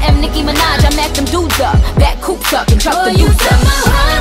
am Nicki Minaj, I mack them dudes up, back coops up and drop the you deuce set up. my heart